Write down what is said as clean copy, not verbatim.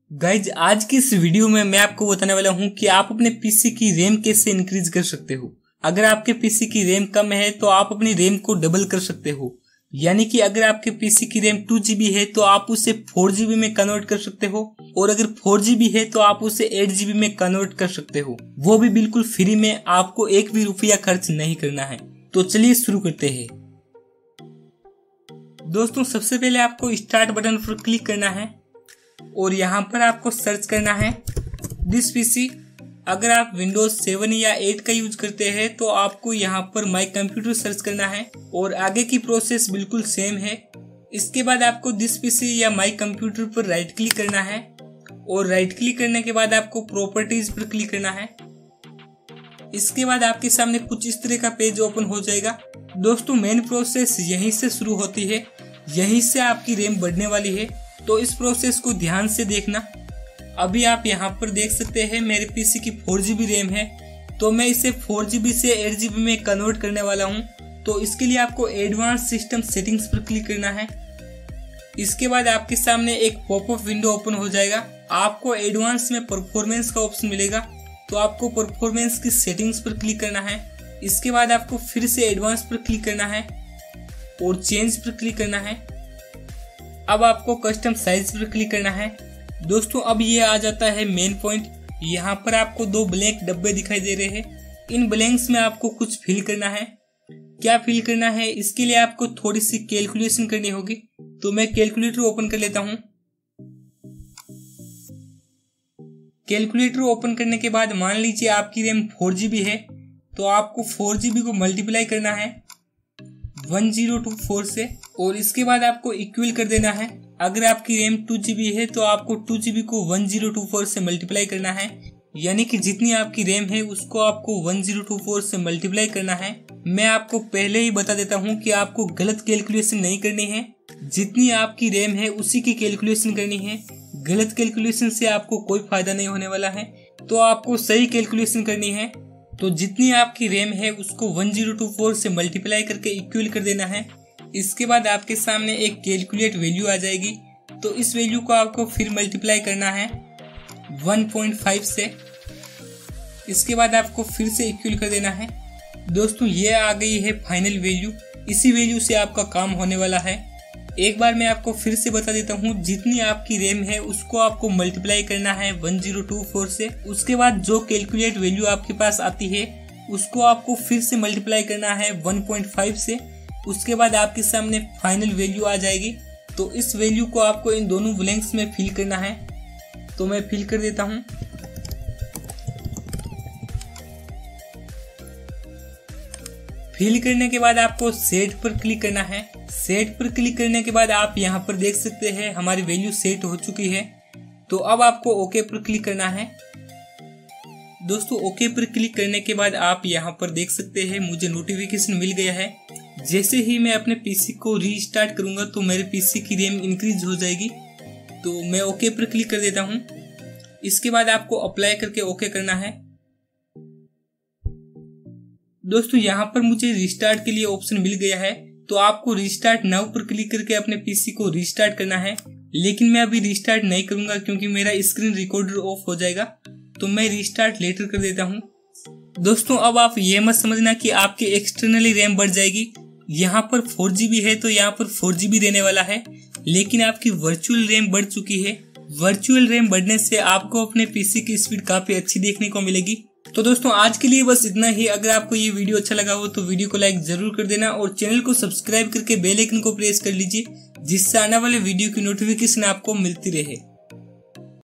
Guys आज की इस वीडियो में मैं आपको बताने वाला हूं कि आप अपने पीसी की रैम कैसे इंक्रीज कर सकते हो। अगर आपके पीसी की रैम कम है तो आप अपनी रैम को डबल कर सकते हो। यानी कि अगर आपके पीसी की रैम 2GB है तो आप उसे 4GB में कन्वर्ट कर सकते हो, और अगर 4GB है तो आप उसे 8GB में कन्वर्ट कर सकते हो, वो भी बिल्कुल फ्री में। आपको एक भी रुपया खर्च नहीं करना है। तो चलिए शुरू करते हैं। दोस्तों सबसे पहले आपको स्टार्ट बटन पर क्लिक करना है और यहाँ पर आपको सर्च करना है दिस पीसी। अगर आप विंडोज 7 या 8 का यूज करते हैं तो आपको यहाँ पर माई कंप्यूटर सर्च करना है और आगे की प्रोसेस बिल्कुल सेम है। इसके बाद आपको दिस पीसी या माई कंप्यूटर पर राइट क्लिक करना है और राइट क्लिक करने के बाद आपको प्रॉपर्टीज पर क्लिक करना है। इसके बाद आपके सामने कुछ इस तरह का पेज ओपन हो जाएगा। दोस्तों मेन प्रोसेस यहीं से शुरू होती है, यहीं से आपकी रैम बढ़ने वाली है, तो इस प्रोसेस को ध्यान से देखना। अभी आप यहाँ पर देख सकते हैं मेरे पीसी की 4GB रैम है, तो मैं इसे 4GB से 8GB में कन्वर्ट करने वाला हूँ। तो इसके लिए आपको एडवांस सिस्टम सेटिंग्स पर क्लिक करना है। इसके बाद आपके सामने एक पॉपअप विंडो ओपन हो जाएगा। आपको एडवांस में परफॉर्मेंस का ऑप्शन मिलेगा, तो आपको परफॉर्मेंस की सेटिंग्स पर क्लिक करना है। इसके बाद आपको फिर से एडवांस पर क्लिक करना है और चेंज पर क्लिक करना है। अब आपको कस्टम साइज पर क्लिक करना है। दोस्तों अब ये आ जाता है मेन पॉइंट। यहाँ पर आपको दो ब्लैंक डब्बे दिखाई दे रहे हैं। इन ब्लैंक्स में आपको कुछ फिल करना है। क्या फिल करना है, इसके लिए आपको थोड़ी सी कैलकुलेशन करनी होगी। तो मैं कैलकुलेटर ओपन कर लेता हूँ। कैलकुलेटर ओपन करने के बाद मान लीजिए आपकी रैम 4GB है, तो आपको 4GB को मल्टीप्लाई करना है 1024 से, और इसके बाद आपको इक्वल कर देना है। अगर आपकी रैम 2GB है तो आपको 2GB को 1024 से मल्टीप्लाई करना है। यानी कि जितनी आपकी रैम है उसको आपको 1024 से मल्टीप्लाई करना है। मैं आपको पहले ही बता देता हूँ कि आपको गलत कैलकुलेशन नहीं करनी है। जितनी आपकी रैम है उसी की कैलकुलेशन करनी है। गलत कैलकुलेशन से आपको कोई फायदा नहीं होने वाला है, तो आपको सही कैलकुलेशन करनी है। तो जितनी आपकी रैम है उसको 1024 से मल्टीप्लाई करके इक्वल कर देना है। इसके बाद आपके सामने एक कैलकुलेट वैल्यू आ जाएगी, तो इस वैल्यू को आपको फिर मल्टीप्लाई करना है 1.5 से। इसके बाद आपको फिर से इक्वल कर देना है। दोस्तों ये आ गई है फाइनल वैल्यू। इसी वैल्यू से आपका काम होने वाला है। एक बार मैं आपको फिर से बता देता हूँ, जितनी आपकी रैम है उसको आपको मल्टीप्लाई करना है 1024 से। उसके बाद जो कैलकुलेट वैल्यू आपके पास आती है उसको आपको फिर से मल्टीप्लाई करना है 1.5 से। उसके बाद आपके सामने फाइनल वैल्यू आ जाएगी। तो इस वैल्यू को आपको इन दोनों ब्लैंक्स में फिल करना है। तो मैं फिल कर देता हूँ। फिल करने के बाद आपको सेट पर क्लिक करना है। सेट पर क्लिक करने के बाद आप यहाँ पर देख सकते हैं हमारी वैल्यू सेट हो चुकी है। तो अब आपको ओके पर क्लिक करना है। दोस्तों ओके पर क्लिक करने के बाद आप यहाँ पर देख सकते हैं मुझे नोटिफिकेशन मिल गया है। जैसे ही मैं अपने पीसी को रीस्टार्ट करूंगा तो मेरे पीसी की रैम इंक्रीज हो जाएगी। तो मैं ओके पर क्लिक कर देता हूँ। इसके बाद आपको अप्लाई करके ओके करना है। दोस्तों यहाँ पर मुझे रिस्टार्ट के लिए ऑप्शन मिल गया है, तो आपको रिस्टार्ट नाउ पर क्लिक करके अपने पीसी को रिस्टार्ट करना है। लेकिन मैं अभी रिस्टार्ट नहीं करूंगा क्योंकि मेरा स्क्रीन रिकॉर्डर ऑफ हो जाएगा, तो मैं रिस्टार्ट लेटर कर देता हूँ। दोस्तों अब आप ये मत समझना कि आपकी एक्सटर्नली रैम बढ़ जाएगी। यहाँ पर 4GB है तो यहाँ पर 4GB रहने वाला है, लेकिन आपकी वर्चुअल रैम बढ़ चुकी है। वर्चुअल रैम बढ़ने से आपको अपने पीसी की स्पीड काफी अच्छी देखने को मिलेगी। तो दोस्तों आज के लिए बस इतना ही। अगर आपको ये वीडियो अच्छा लगा हो तो वीडियो को लाइक जरूर कर देना और चैनल को सब्सक्राइब करके बेल आइकन को प्रेस कर लीजिए, जिससे आने वाले वीडियो की नोटिफिकेशन आपको मिलती रहे।